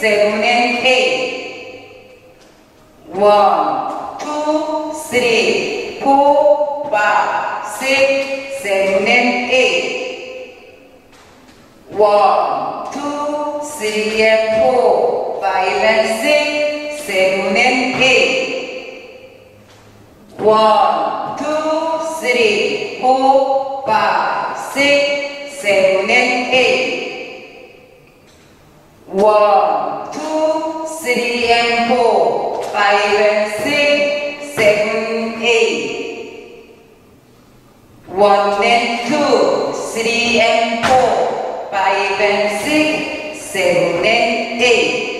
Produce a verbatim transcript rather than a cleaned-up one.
seven and eight. One, two, three, four, five, six, seven and eight. One, two, three and four, five and six, seven and eight. One, two, three, four, five, six, seven and eight. One, two, three and four, five and six, seven, eight. One and two, three and four, five and six, seven and eight.